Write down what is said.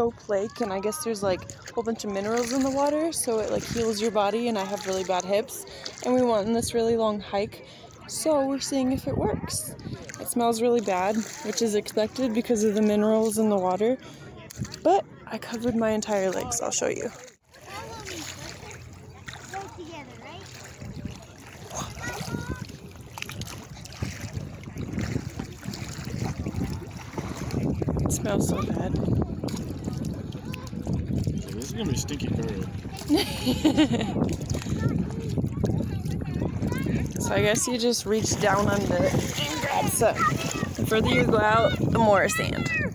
Soap Lake, and I guess there's like a whole bunch of minerals in the water, so it like heals your body, and I have really bad hips, and we went on this really long hike, so we're seeing if it works. It smells really bad, which is expected because of the minerals in the water, but I covered my entire legs. I'll show you. It smells so bad. This is gonna be stinky curry. So I guess you just reach down under and grab some. The further you go out, the more sand.